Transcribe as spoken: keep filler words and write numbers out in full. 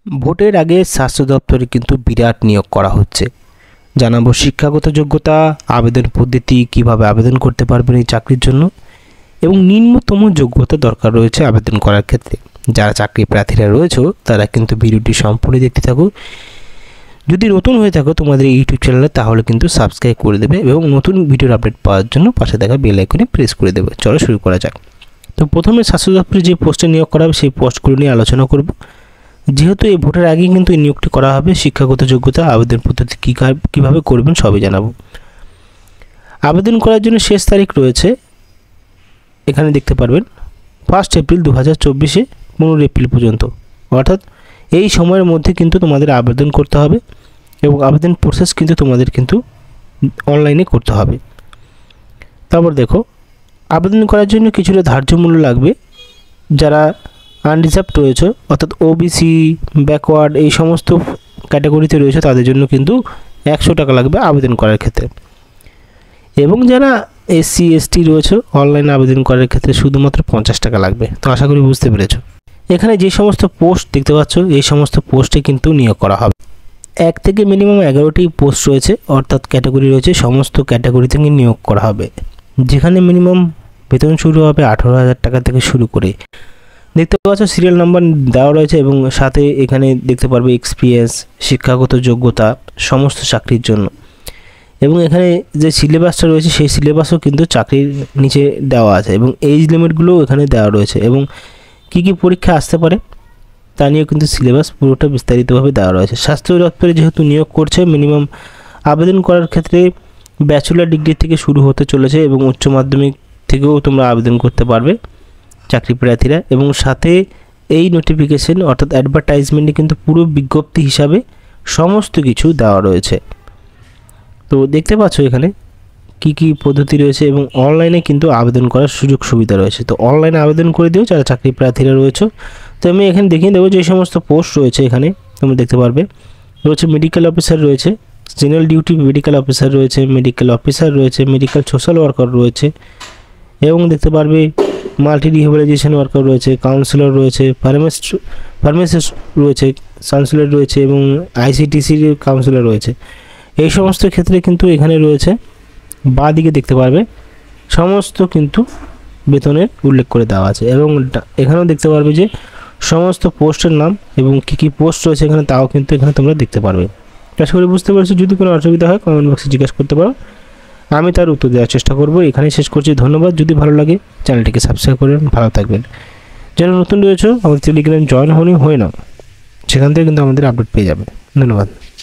ভোটের আগে স্বাস্থ্য দপ্তরে কিন্তু বিরাট নিয়োগ করা হচ্ছে। জানাবো শিক্ষাগত যোগ্যতা, আবেদন পদ্ধতি, কিভাবে আবেদন করতে পারবেন এই চাকরির জন্য এবং নিম্নতম যোগ্যতা দরকার রয়েছে আবেদন করার ক্ষেত্রে। যারা চাকরি প্রার্থীরা রয়েছে তারা কিন্তু ভিডিওটি সম্পূর্ণ দেখতে থাকো। যদি নতুন হয়ে থাকো তোমাদের ইউটিউব চ্যানেলে তাহলে কিন্তু সাবস্ক্রাইব করে দেবে এবং নতুন ভিডিওর আপডেট পাওয়ার জন্য পাশে থাকা বেল আইকনে প্রেস করে দেবে। চলো শুরু করা যাক। তো প্রথমে স্বাস্থ্য দপ্তরে যে পোস্টে নিয়োগ করা হবে সেই পোস্টগুলো নিয়ে আলোচনা করব। যেহেতু এই ভোটের আগেই কিন্তু এই নিয়োগটি করা হবে, শিক্ষাগত যোগ্যতা, আবেদন পদ্ধতি কী কীভাবে করবেন সবই জানাবো। আবেদন করার জন্য শেষ তারিখ রয়েছে এখানে দেখতে পারবেন ফার্স্ট এপ্রিল দু হাজার চব্বিশে পনেরো এপ্রিল পর্যন্ত, অর্থাৎ এই সময়ের মধ্যে কিন্তু তোমাদের আবেদন করতে হবে এবং আবেদন প্রসেস কিন্তু তোমাদের কিন্তু অনলাইনে করতে হবে। তারপর দেখো, আবেদন করার জন্য কিছুটা ধার্য মূল্য লাগবে। যারা আনরিজার্ভড রয়েছে অর্থাৎ ওবিসি, ব্যাকওয়ার্ড এই সমস্ত ক্যাটাগরিতে রয়েছে তাদের জন্য কিন্তু একশো টাকা লাগবে আবেদন করার ক্ষেত্রে। এবং যারা এসসি এসটি রয়েছে অনলাইনে আবেদন করার ক্ষেত্রে শুধুমাত্র পঞ্চাশ টাকা লাগবে। তো আশা করি বুঝতে পেরেছো। এখানে যে সমস্ত পোস্ট দেখতে পাচ্ছ এই সমস্ত পোস্টে কিন্তু নিয়োগ করা হবে। এক থেকে মিনিমাম এগারোটি পোস্ট রয়েছে অর্থাৎ ক্যাটাগরি রয়েছে, সমস্ত ক্যাটাগরি থেকে নিয়োগ করা হবে। যেখানে মিনিমাম বেতন শুরু হবে আঠারো হাজার টাকা থেকে শুরু করে। দেখতে পাচ্ছ সিরিয়াল নাম্বার দেওয়া রয়েছে এবং সাথে এখানে দেখতে পারবে এক্সপিরিয়েন্স, শিক্ষাগত যোগ্যতা সমস্ত চাকরির জন্য। এবং এখানে যে সিলেবাসটা রয়েছে সেই সিলেবাসও কিন্তু চাকরির নিচে দেওয়া আছে এবং এজ লিমিটগুলোও এখানে দেওয়া রয়েছে এবং কী কী পরীক্ষা আসতে পারে তা নিয়েও কিন্তু সিলেবাস পুরোটা বিস্তারিতভাবে দেওয়া রয়েছে। স্বাস্থ্য দপ্তরে যেহেতু নিয়োগ করছে, মিনিমাম আবেদন করার ক্ষেত্রে ব্যাচেলার ডিগ্রি থেকে শুরু হতে চলেছে এবং উচ্চ মাধ্যমিক থেকেও তোমরা আবেদন করতে পারবে চাকরি প্রার্থীরা। এবং সাথে এই নোটিফিকেশন অর্থাৎ অ্যাডভার্টাইজমেন্টে কিন্তু পুরো বিজ্ঞপ্তি হিসাবে সমস্ত কিছু দেওয়া রয়েছে। তো দেখতে পাচ্ছ এখানে কি কি পদ্ধতি রয়েছে এবং অনলাইনে কিন্তু আবেদন করার সুযোগ সুবিধা রয়েছে। তো অনলাইনে আবেদন করে দিও যারা চাকরি প্রার্থীরা রয়েছে। তো আমি এখানে দেখিয়ে দেবো যে সমস্ত পোস্ট রয়েছে। এখানে তোমরা দেখতে পারবে রয়েছে মেডিকেল অফিসার রয়েছে, জেনারেল ডিউটি মেডিকেল অফিসার রয়েছে, মেডিকেল অফিসার রয়েছে, মেডিকেল সোশ্যাল ওয়ার্কার রয়েছে এবং দেখতে পারবে মাল্টি রিহ্যাবিলিটেশন ওয়ার্কার রয়েছে, কাউন্সিলর রয়েছে, ফার্মাসিস্ট ফার্মাসিস্ট রয়েছে, কাউন্সিলর রয়েছে এবং আইসিটিসির কাউন্সিলর রয়েছে। এই সমস্ত ক্ষেত্রে কিন্তু এখানে রয়েছে বাঁ দিকে দেখতে পারবে সমস্ত কিন্তু বেতনের উল্লেখ করে দেওয়া আছে এবং এখানেও দেখতে পারবে যে সমস্ত পোস্টের নাম এবং কী কী পোস্ট রয়েছে এখানে তাও কিন্তু এখানে তোমরা দেখতে পারবে। আশা করি বুঝতে পারছো। যদি কোনো অসুবিধা হয় কমেন্ট বক্সে জিজ্ঞাসা করতে পারো, আমি তার উত্তর দেওয়ার চেষ্টা করব। এখানেই শেষ করছি, ধন্যবাদ। যদি ভালো লাগে চ্যানেলটিকে সাবস্ক্রাইব করবেন, ভালো থাকবেন। যারা নতুন রয়েছে আমাদের টেলিগ্রাম জয়েন হনি হয়ে নাও, সেখান থেকে কিন্তু আমাদের আপডেট পেয়ে যাবে। ধন্যবাদ।